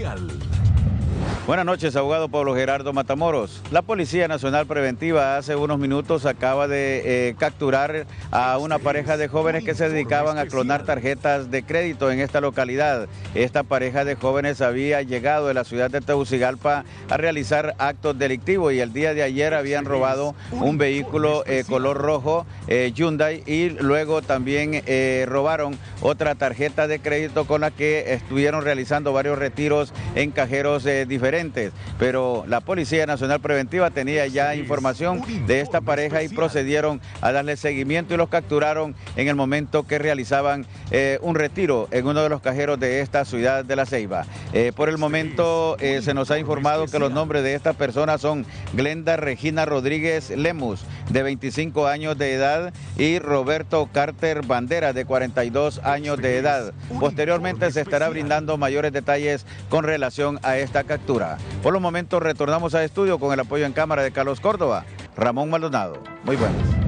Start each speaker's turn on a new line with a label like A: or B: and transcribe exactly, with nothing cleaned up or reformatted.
A: Mundial.
B: Buenas noches, abogado Pablo Gerardo Matamoros. La Policía Nacional Preventiva hace unos minutos acaba de eh, capturar a una pareja de jóvenes que se dedicaban a clonar tarjetas de crédito en esta localidad. Esta pareja de jóvenes había llegado de la ciudad de Tegucigalpa a realizar actos delictivos y el día de ayer habían robado un vehículo eh, color rojo eh, Hyundai y luego también eh, robaron otra tarjeta de crédito con la que estuvieron realizando varios retiros en cajeros eh, diferentes. Pero la Policía Nacional Preventiva tenía ya información de esta pareja y procedieron a darle seguimiento y los capturaron en el momento que realizaban eh, un retiro en uno de los cajeros de esta ciudad de La Ceiba. Eh, por el momento eh, se nos ha informado que los nombres de estas personas son Glenda Regina Rodríguez Lemus, de veinticinco años de edad, y Roberto Carter Bandera, de cuarenta y dos años de edad. Posteriormente se estará brindando mayores detalles con relación a esta captura. Por los momentos retornamos al estudio con el apoyo en cámara de Carlos Córdoba. Ramón Maldonado. Muy buenas.